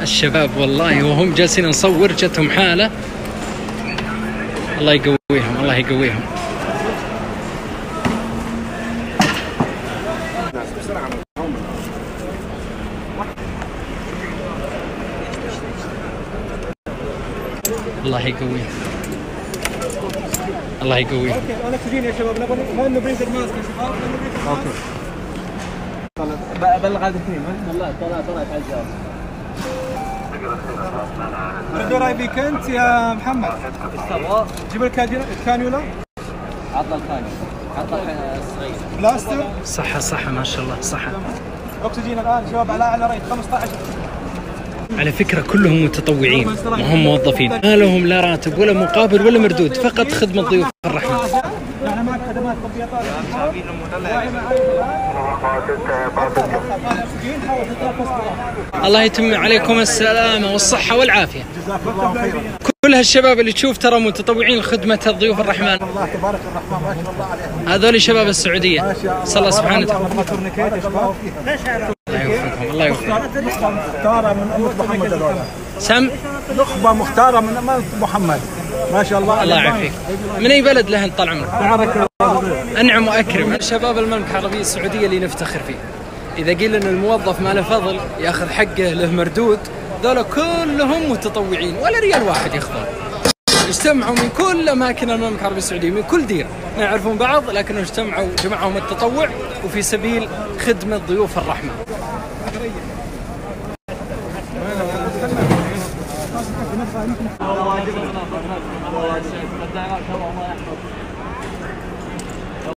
الشباب والله وهم جالسين نصور جتهم حالة. الله يقويهم الله يقويهم. الله يقويهم الله يقويهم. انا تجيني يا شباب ما نبي الماسك يا شباب. اوكي بلغ هذا الاثنين. والله طلع عجاب. اريد رايك انت يا محمد. ايش تبغى؟ جيب الكانيولا. عطى الكانيولا عطى الصغير بلاستر. صح ما شاء الله صح. اكسجين الان شباب على ريت 15. على فكرة كلهم متطوعين ما هم موظفين، ما لهم لا راتب ولا مقابل ولا مردود، فقط خدمة ضيوف الرحمن. الله يتم عليكم السلامة والصحة والعافية. كل هالشباب اللي تشوف ترى متطوعين لخدمة ضيوف الرحمن. الله تبارك الرحمن ما شاء الله عليهم. هذول شباب السعودية. صلى الله سبحانه وتعالى. الله يوفقهم. مختارة من أمة محمد هذول. سم. نخبة مختارة من أمة محمد. ما شاء الله. الله يعافيك. من أي بلد لهن طال عمرك؟ أنعم وأكرم. شباب المملكة العربية السعودية اللي نفتخر فيه. إذا قيل إن الموظف ما له فضل ياخذ حقه له مردود، ذولا كلهم متطوعين ولا ريال واحد ياخذون. اجتمعوا من كل أماكن المملكة العربية السعودية من كل دير، ما يعرفون بعض لكنهم اجتمعوا جمعهم التطوع وفي سبيل خدمة ضيوف الرحمن.